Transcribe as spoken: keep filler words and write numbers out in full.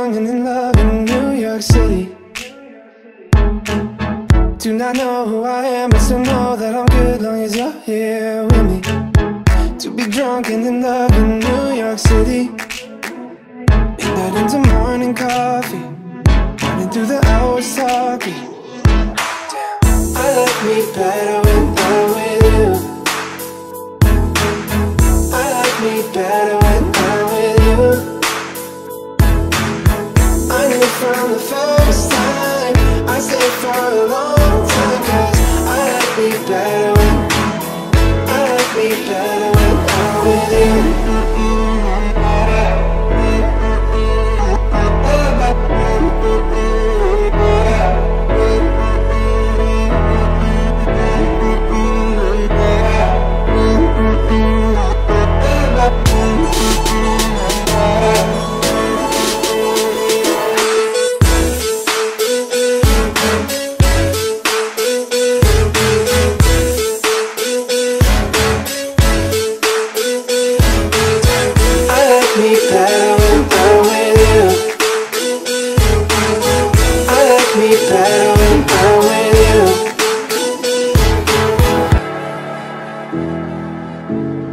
young and in love in New York City. Do not know who I am, but still know that I'm good long as you're here with me. To be drunk and in love in New York City. Midnight into morning coffee, running through the hours talking. Damn. I like me better when I'm with you. I like me better when I'm with you. I knew from the first time I stayed for a long time, cause I like me better when I like me better when I'm with you. Better when I'm with you.